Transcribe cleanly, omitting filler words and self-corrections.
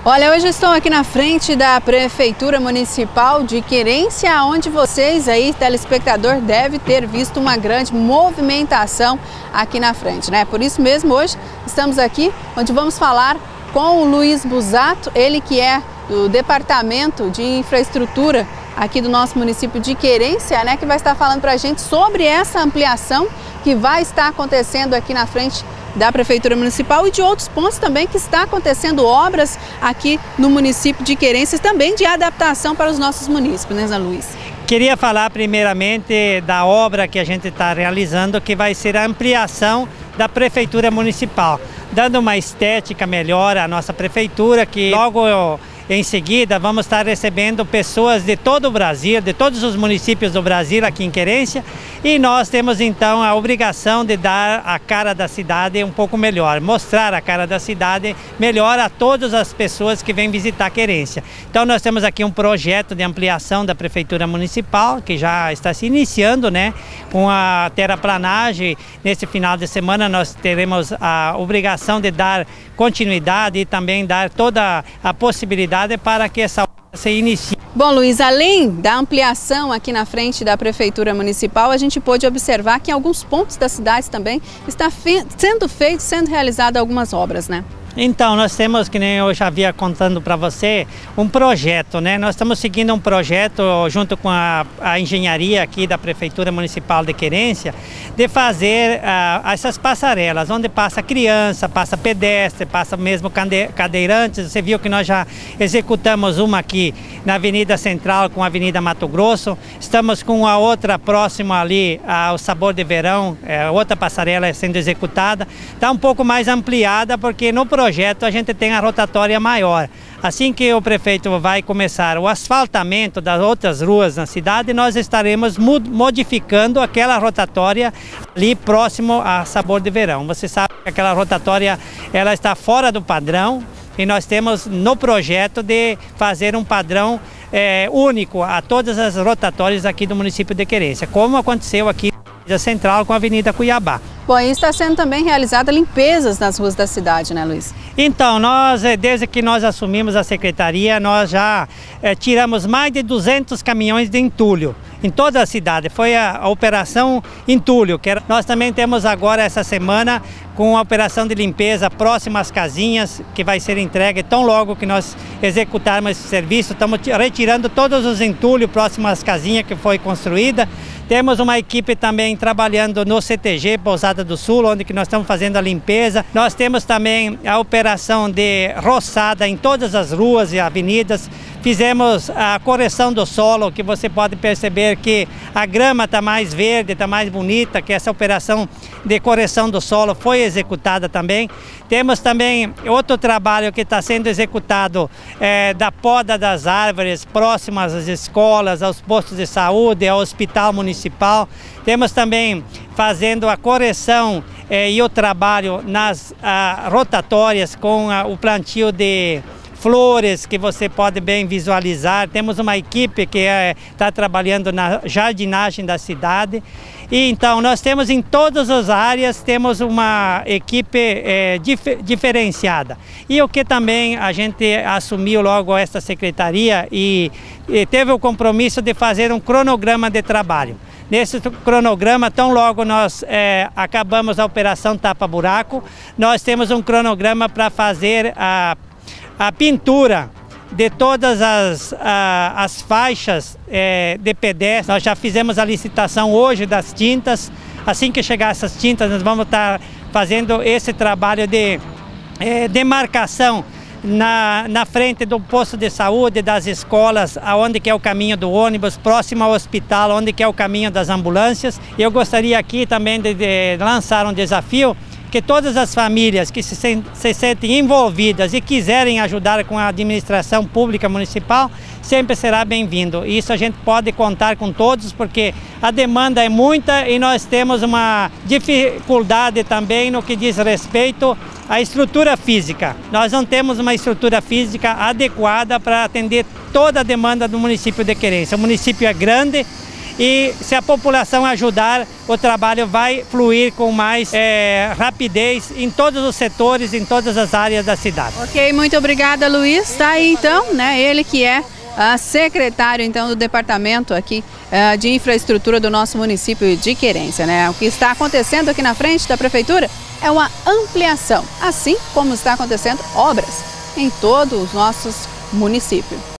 Olha, hoje estou aqui na frente da Prefeitura Municipal de Querência, onde vocês aí, telespectador, deve ter visto uma grande movimentação aqui na frente, né? Por isso mesmo, hoje estamos aqui, onde vamos falar com o Luiz Busato, ele que é do Departamento de Infraestrutura aqui do nosso município de Querência, né? Que vai estar falando para a gente sobre essa ampliação que vai estar acontecendo aqui na frente da Prefeitura Municipal e de outros pontos também que está acontecendo obras aqui no município de Querência, também de adaptação para os nossos municípios, né, Zé Luiz? Queria falar primeiramente da obra que a gente está realizando, que vai ser a ampliação da Prefeitura Municipal, dando uma estética melhor à nossa Prefeitura, que logo em seguida vamos estar recebendo pessoas de todo o Brasil, de todos os municípios do Brasil aqui em Querência, e nós temos então a obrigação de dar a cara da cidade um pouco melhor, mostrar a cara da cidade melhor a todas as pessoas que vêm visitar Querência. Então nós temos aqui um projeto de ampliação da Prefeitura Municipal, que já está se iniciando, né, com a terraplanagem. Nesse final de semana nós teremos a obrigação de dar continuidade e também dar toda a possibilidade para que essa obra se inicie. Bom, Luiz, além da ampliação aqui na frente da Prefeitura Municipal, a gente pôde observar que em alguns pontos da cidade também está sendo realizada algumas obras, né? Então, nós temos, que nem eu já havia contando para você, um projeto, né? Nós estamos seguindo um projeto junto com a engenharia aqui da Prefeitura Municipal de Querência, de fazer essas passarelas, onde passa criança, passa pedestre, passa mesmo cadeirantes. Você viu que nós já executamos uma aqui na Avenida Central com a Avenida Mato Grosso. Estamos com a outra próxima ali, ao Sabor de Verão, outra passarela sendo executada. Está um pouco mais ampliada, porque no projeto a gente tem a rotatória maior. Assim que o prefeito vai começar o asfaltamento das outras ruas na cidade, nós estaremos modificando aquela rotatória ali próximo a Sabor de Verão. Você sabe que aquela rotatória ela está fora do padrão e nós temos no projeto de fazer um padrão único a todas as rotatórias aqui do município de Querência, como aconteceu aqui na Central com a Avenida Cuiabá. Bom, e está sendo também realizada limpezas nas ruas da cidade, né, Luiz? Então, nós, desde que nós assumimos a secretaria, nós já tiramos mais de 200 caminhões de entulho em toda a cidade. Foi a operação entulho, que nós também temos agora essa semana com a operação de limpeza próxima às casinhas, que vai ser entregue tão logo que nós executarmos esse serviço. Estamos retirando todos os entulhos próximos às casinhas que foi construída. Temos uma equipe também trabalhando no CTG Pousada do Sul, onde que nós estamos fazendo a limpeza. Nós temos também a operação de roçada em todas as ruas e avenidas. Fizemos a correção do solo, que você pode perceber que a grama está mais verde, está mais bonita, que essa operação de correção do solo foi executada também. Temos também outro trabalho que está sendo executado da poda das árvores próximas às escolas, aos postos de saúde, ao hospital municipal. Temos também fazendo a correção e o trabalho nas rotatórias com o plantio de flores, que você pode bem visualizar. Temos uma equipe que está trabalhando na jardinagem da cidade. E então nós temos em todas as áreas, temos uma equipe diferenciada. E o que também a gente assumiu logo esta secretaria e teve o compromisso de fazer um cronograma de trabalho. Nesse cronograma, tão logo nós acabamos a operação Tapa Buraco, nós temos um cronograma para fazer a pintura de todas as faixas de pedestre. Nós já fizemos a licitação hoje das tintas. Assim que chegar essas tintas, nós vamos estar fazendo esse trabalho de demarcação na frente do posto de saúde, das escolas, aonde que é o caminho do ônibus, próximo ao hospital, onde que é o caminho das ambulâncias. Eu gostaria aqui também de lançar um desafio, que todas as famílias que se sentem envolvidas e quiserem ajudar com a administração pública municipal, sempre será bem-vindo. Isso a gente pode contar com todos, porque a demanda é muita e nós temos uma dificuldade também no que diz respeito à estrutura física. Nós não temos uma estrutura física adequada para atender toda a demanda do município de Querência. O município é grande e se a população ajudar, o trabalho vai fluir com mais rapidez em todos os setores, em todas as áreas da cidade. Ok, muito obrigada, Luiz. Está aí então, né, ele que é secretário então do departamento aqui de infraestrutura do nosso município de Querência, né? O que está acontecendo aqui na frente da prefeitura é uma ampliação, assim como está acontecendo obras em todos os nossos municípios.